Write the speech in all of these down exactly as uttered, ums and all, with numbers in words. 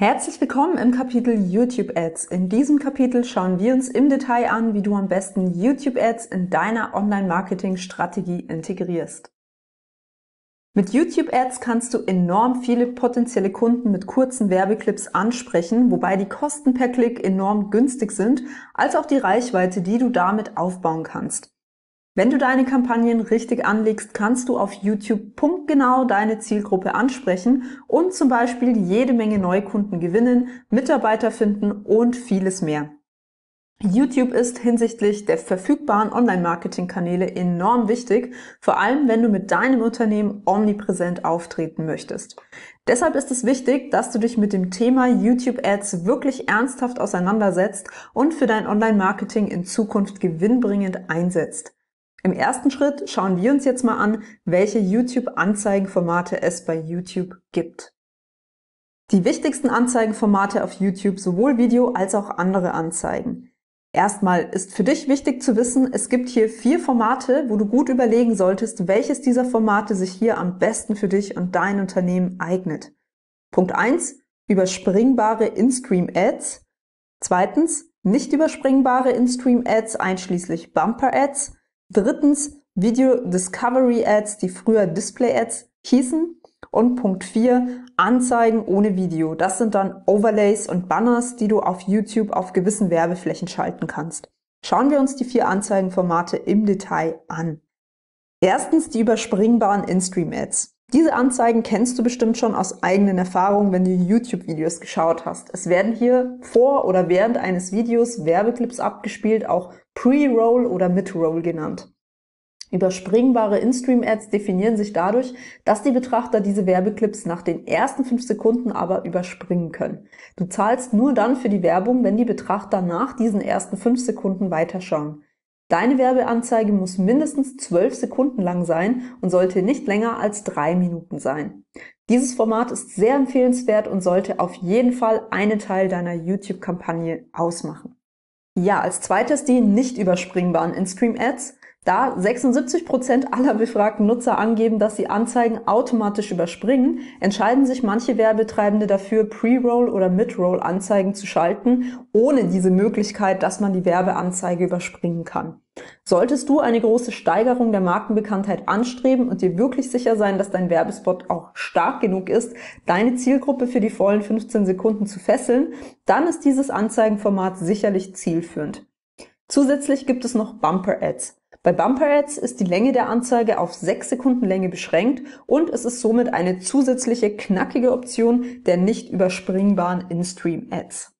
Herzlich willkommen im Kapitel YouTube Ads. In diesem Kapitel schauen wir uns im Detail an, wie du am besten YouTube Ads in deiner Online-Marketing-Strategie integrierst. Mit YouTube Ads kannst du enorm viele potenzielle Kunden mit kurzen Werbeclips ansprechen, wobei die Kosten per Klick enorm günstig sind, als auch die Reichweite, die du damit aufbauen kannst. Wenn du deine Kampagnen richtig anlegst, kannst du auf YouTube punktgenau deine Zielgruppe ansprechen und zum Beispiel jede Menge Neukunden gewinnen, Mitarbeiter finden und vieles mehr. YouTube ist hinsichtlich der verfügbaren Online-Marketing-Kanäle enorm wichtig, vor allem wenn du mit deinem Unternehmen omnipräsent auftreten möchtest. Deshalb ist es wichtig, dass du dich mit dem Thema YouTube Ads wirklich ernsthaft auseinandersetzt und für dein Online-Marketing in Zukunft gewinnbringend einsetzt. Im ersten Schritt schauen wir uns jetzt mal an, welche YouTube-Anzeigenformate es bei YouTube gibt. Die wichtigsten Anzeigenformate auf YouTube, sowohl Video als auch andere Anzeigen. Erstmal ist für dich wichtig zu wissen, es gibt hier vier Formate, wo du gut überlegen solltest, welches dieser Formate sich hier am besten für dich und dein Unternehmen eignet. Punkt eins. Überspringbare In-Stream-Ads. Zweitens. Nicht überspringbare In-Stream-Ads einschließlich Bumper-Ads. Drittens, Video Discovery Ads, die früher Display Ads hießen. Und Punkt vier, Anzeigen ohne Video. Das sind dann Overlays und Banners, die du auf YouTube auf gewissen Werbeflächen schalten kannst. Schauen wir uns die vier Anzeigenformate im Detail an. Erstens die überspringbaren In-Stream Ads. Diese Anzeigen kennst du bestimmt schon aus eigenen Erfahrungen, wenn du YouTube-Videos geschaut hast. Es werden hier vor oder während eines Videos Werbeclips abgespielt, auch Pre-Roll oder Mid-Roll genannt. Überspringbare In-Stream-Ads definieren sich dadurch, dass die Betrachter diese Werbeclips nach den ersten fünf Sekunden aber überspringen können. Du zahlst nur dann für die Werbung, wenn die Betrachter nach diesen ersten fünf Sekunden weiterschauen. Deine Werbeanzeige muss mindestens zwölf Sekunden lang sein und sollte nicht länger als drei Minuten sein. Dieses Format ist sehr empfehlenswert und sollte auf jeden Fall einen Teil deiner YouTube-Kampagne ausmachen. Ja, als zweites die nicht überspringbaren In-Stream-Ads. Da sechsundsiebzig Prozent aller befragten Nutzer angeben, dass sie Anzeigen automatisch überspringen, entscheiden sich manche Werbetreibende dafür, Pre-Roll oder Mid-Roll Anzeigen zu schalten, ohne diese Möglichkeit, dass man die Werbeanzeige überspringen kann. Solltest du eine große Steigerung der Markenbekanntheit anstreben und dir wirklich sicher sein, dass dein Werbespot auch stark genug ist, deine Zielgruppe für die vollen fünfzehn Sekunden zu fesseln, dann ist dieses Anzeigenformat sicherlich zielführend. Zusätzlich gibt es noch Bumper-Ads. Bei Bumper-Ads ist die Länge der Anzeige auf sechs Sekunden Länge beschränkt und es ist somit eine zusätzliche knackige Option der nicht überspringbaren In-Stream-Ads.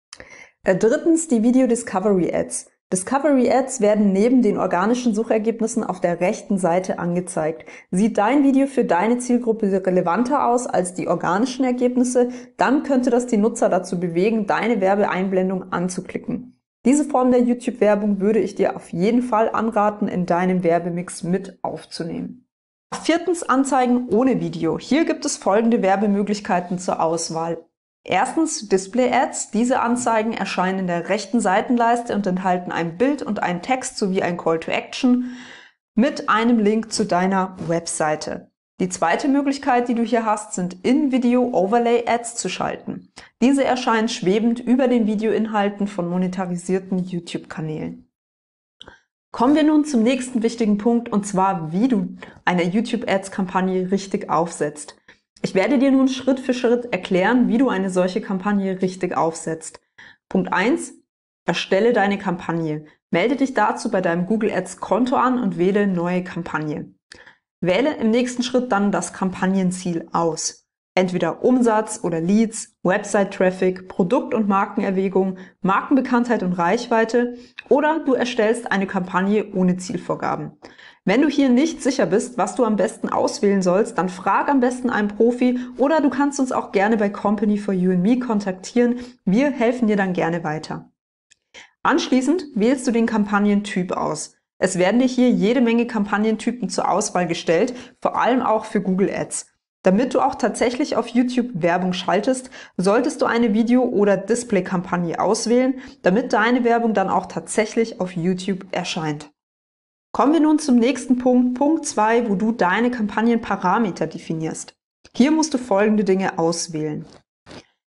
Äh, drittens die Video Discovery Ads. Discovery Ads werden neben den organischen Suchergebnissen auf der rechten Seite angezeigt. Sieht dein Video für deine Zielgruppe relevanter aus als die organischen Ergebnisse, dann könnte das die Nutzer dazu bewegen, deine Werbeeinblendung anzuklicken. Diese Form der YouTube-Werbung würde ich dir auf jeden Fall anraten, in deinem Werbemix mit aufzunehmen. Viertens, Anzeigen ohne Video. Hier gibt es folgende Werbemöglichkeiten zur Auswahl. Erstens Display Ads. Diese Anzeigen erscheinen in der rechten Seitenleiste und enthalten ein Bild und einen Text sowie ein Call to Action mit einem Link zu deiner Webseite. Die zweite Möglichkeit, die du hier hast, sind In-Video-Overlay-Ads zu schalten. Diese erscheinen schwebend über den Videoinhalten von monetarisierten YouTube-Kanälen. Kommen wir nun zum nächsten wichtigen Punkt, und zwar, wie du eine YouTube-Ads-Kampagne richtig aufsetzt. Ich werde dir nun Schritt für Schritt erklären, wie du eine solche Kampagne richtig aufsetzt. Punkt eins. Erstelle deine Kampagne. Melde dich dazu bei deinem Google Ads Konto an und wähle Neue Kampagne. Wähle im nächsten Schritt dann das Kampagnenziel aus. Entweder Umsatz oder Leads, Website-Traffic, Produkt- und Markenerwägung, Markenbekanntheit und Reichweite, oder du erstellst eine Kampagne ohne Zielvorgaben. Wenn du hier nicht sicher bist, was du am besten auswählen sollst, dann frag am besten einen Profi oder du kannst uns auch gerne bei Company for You and Me kontaktieren. Wir helfen dir dann gerne weiter. Anschließend wählst du den Kampagnentyp aus. Es werden dir hier jede Menge Kampagnentypen zur Auswahl gestellt, vor allem auch für Google Ads. Damit du auch tatsächlich auf YouTube Werbung schaltest, solltest du eine Video- oder Display-Kampagne auswählen, damit deine Werbung dann auch tatsächlich auf YouTube erscheint. Kommen wir nun zum nächsten Punkt, Punkt zwei, wo du deine Kampagnenparameter definierst. Hier musst du folgende Dinge auswählen.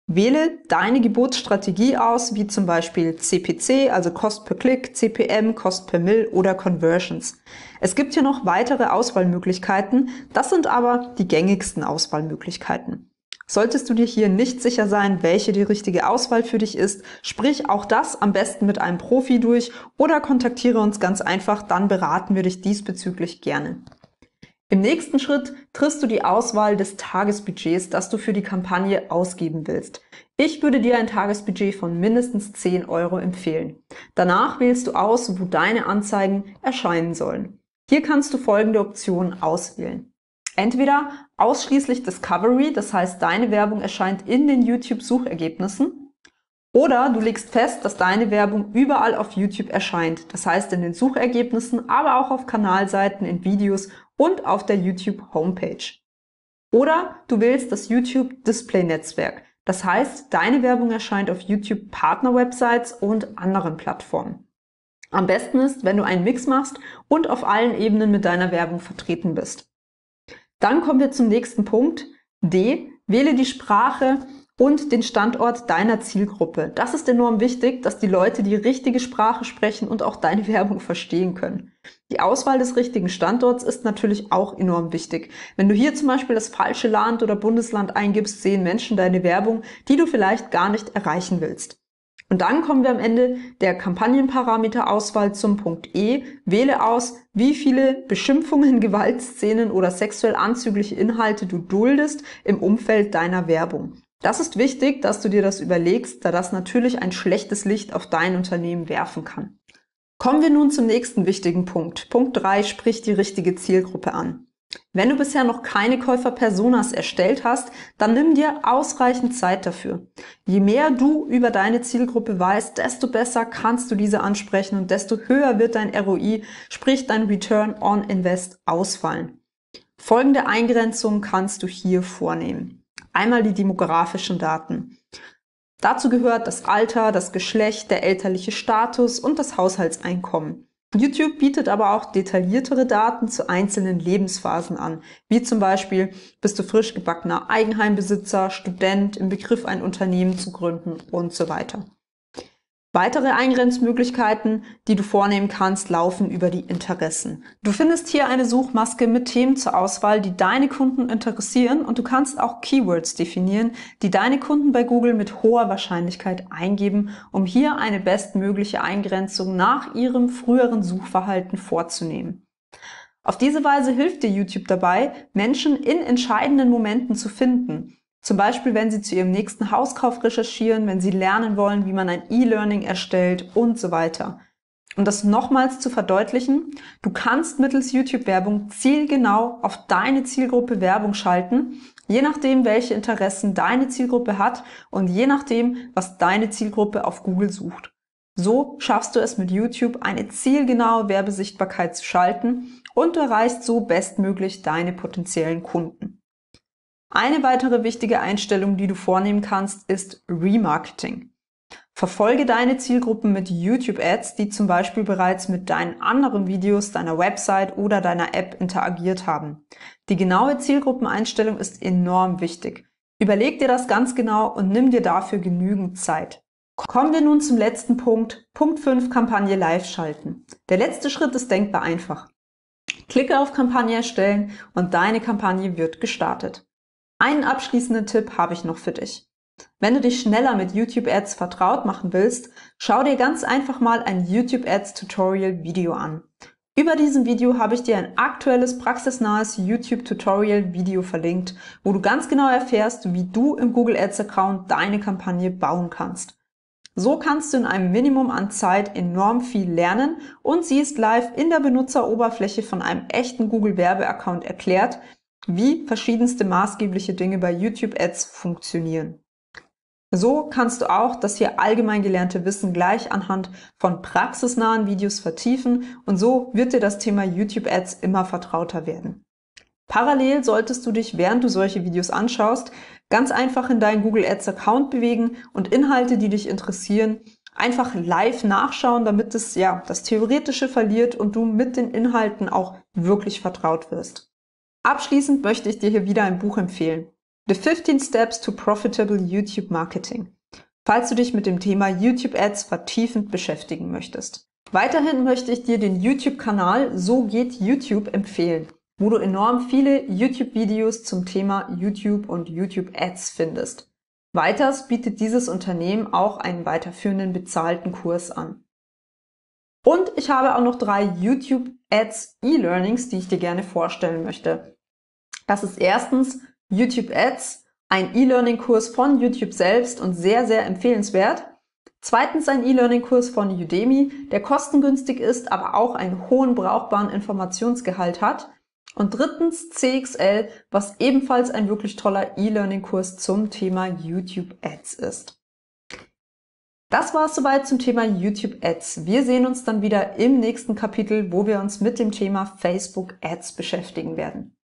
Wähle deine Geburtsstrategie aus, wie zum Beispiel C P C, also Cost per Click, C P M, Cost per Mill oder Conversions. Es gibt hier noch weitere Auswahlmöglichkeiten, das sind aber die gängigsten Auswahlmöglichkeiten. Solltest du dir hier nicht sicher sein, welche die richtige Auswahl für dich ist, sprich auch das am besten mit einem Profi durch oder kontaktiere uns ganz einfach, dann beraten wir dich diesbezüglich gerne. Im nächsten Schritt triffst du die Auswahl des Tagesbudgets, das du für die Kampagne ausgeben willst. Ich würde dir ein Tagesbudget von mindestens zehn Euro empfehlen. Danach wählst du aus, wo deine Anzeigen erscheinen sollen. Hier kannst du folgende Optionen auswählen. Entweder ausschließlich Discovery, das heißt, deine Werbung erscheint in den YouTube-Suchergebnissen, oder du legst fest, dass deine Werbung überall auf YouTube erscheint, das heißt in den Suchergebnissen, aber auch auf Kanalseiten, in Videos und auf der YouTube-Homepage. Oder du wählst das YouTube-Display-Netzwerk, das heißt, deine Werbung erscheint auf YouTube-Partner-Websites und anderen Plattformen. Am besten ist, wenn du einen Mix machst und auf allen Ebenen mit deiner Werbung vertreten bist. Dann kommen wir zum nächsten Punkt. D. Wähle die Sprache und den Standort deiner Zielgruppe. Das ist enorm wichtig, dass die Leute die richtige Sprache sprechen und auch deine Werbung verstehen können. Die Auswahl des richtigen Standorts ist natürlich auch enorm wichtig. Wenn du hier zum Beispiel das falsche Land oder Bundesland eingibst, sehen Menschen deine Werbung, die du vielleicht gar nicht erreichen willst. Und dann kommen wir am Ende der Kampagnenparameterauswahl zum Punkt E. Wähle aus, wie viele Beschimpfungen, Gewaltszenen oder sexuell anzügliche Inhalte du duldest im Umfeld deiner Werbung. Das ist wichtig, dass du dir das überlegst, da das natürlich ein schlechtes Licht auf dein Unternehmen werfen kann. Kommen wir nun zum nächsten wichtigen Punkt. Punkt drei, sprich die richtige Zielgruppe an. Wenn du bisher noch keine Käufer-Personas erstellt hast, dann nimm dir ausreichend Zeit dafür. Je mehr du über deine Zielgruppe weißt, desto besser kannst du diese ansprechen und desto höher wird dein R O I, sprich dein Return on Invest, ausfallen. Folgende Eingrenzungen kannst du hier vornehmen. Einmal die demografischen Daten. Dazu gehört das Alter, das Geschlecht, der elterliche Status und das Haushaltseinkommen. YouTube bietet aber auch detailliertere Daten zu einzelnen Lebensphasen an, wie zum Beispiel, bist du frisch gebackener Eigenheimbesitzer, Student, im Begriff ein Unternehmen zu gründen und so weiter. Weitere Eingrenzmöglichkeiten, die du vornehmen kannst, laufen über die Interessen. Du findest hier eine Suchmaske mit Themen zur Auswahl, die deine Kunden interessieren, und du kannst auch Keywords definieren, die deine Kunden bei Google mit hoher Wahrscheinlichkeit eingeben, um hier eine bestmögliche Eingrenzung nach ihrem früheren Suchverhalten vorzunehmen. Auf diese Weise hilft dir YouTube dabei, Menschen in entscheidenden Momenten zu finden. Zum Beispiel, wenn sie zu ihrem nächsten Hauskauf recherchieren, wenn sie lernen wollen, wie man ein E-Learning erstellt und so weiter. Um das nochmals zu verdeutlichen, du kannst mittels YouTube-Werbung zielgenau auf deine Zielgruppe Werbung schalten, je nachdem, welche Interessen deine Zielgruppe hat und je nachdem, was deine Zielgruppe auf Google sucht. So schaffst du es mit YouTube, eine zielgenaue Werbesichtbarkeit zu schalten und du erreichst so bestmöglich deine potenziellen Kunden. Eine weitere wichtige Einstellung, die du vornehmen kannst, ist Remarketing. Verfolge deine Zielgruppen mit YouTube-Ads, die zum Beispiel bereits mit deinen anderen Videos, deiner Website oder deiner App interagiert haben. Die genaue Zielgruppeneinstellung ist enorm wichtig. Überleg dir das ganz genau und nimm dir dafür genügend Zeit. Kommen wir nun zum letzten Punkt, Punkt fünf, Kampagne live schalten. Der letzte Schritt ist denkbar einfach. Klicke auf Kampagne erstellen und deine Kampagne wird gestartet. Einen abschließenden Tipp habe ich noch für dich. Wenn du dich schneller mit YouTube-Ads vertraut machen willst, schau dir ganz einfach mal ein YouTube-Ads-Tutorial-Video an. Über diesem Video habe ich dir ein aktuelles, praxisnahes YouTube-Tutorial-Video verlinkt, wo du ganz genau erfährst, wie du im Google Ads-Account deine Kampagne bauen kannst. So kannst du in einem Minimum an Zeit enorm viel lernen und siehst live in der Benutzeroberfläche von einem echten Google-Werbe-Account erklärt, wie verschiedenste maßgebliche Dinge bei YouTube-Ads funktionieren. So kannst du auch das hier allgemein gelernte Wissen gleich anhand von praxisnahen Videos vertiefen und so wird dir das Thema YouTube-Ads immer vertrauter werden. Parallel solltest du dich, während du solche Videos anschaust, ganz einfach in deinen Google Ads Account bewegen und Inhalte, die dich interessieren, einfach live nachschauen, damit es ja das Theoretische verliert und du mit den Inhalten auch wirklich vertraut wirst. Abschließend möchte ich dir hier wieder ein Buch empfehlen. The fifteen Steps to Profitable YouTube Marketing, falls du dich mit dem Thema YouTube Ads vertiefend beschäftigen möchtest. Weiterhin möchte ich dir den YouTube-Kanal So geht YouTube empfehlen, wo du enorm viele YouTube-Videos zum Thema YouTube und YouTube Ads findest. Weiters bietet dieses Unternehmen auch einen weiterführenden bezahlten Kurs an. Und ich habe auch noch drei YouTube Ads E-Learnings, die ich dir gerne vorstellen möchte. Das ist erstens YouTube Ads, ein E-Learning-Kurs von YouTube selbst und sehr, sehr empfehlenswert. Zweitens ein E-Learning-Kurs von Udemy, der kostengünstig ist, aber auch einen hohen brauchbaren Informationsgehalt hat. Und drittens C X L, was ebenfalls ein wirklich toller E-Learning-Kurs zum Thema YouTube Ads ist. Das war es soweit zum Thema YouTube Ads. Wir sehen uns dann wieder im nächsten Kapitel, wo wir uns mit dem Thema Facebook Ads beschäftigen werden.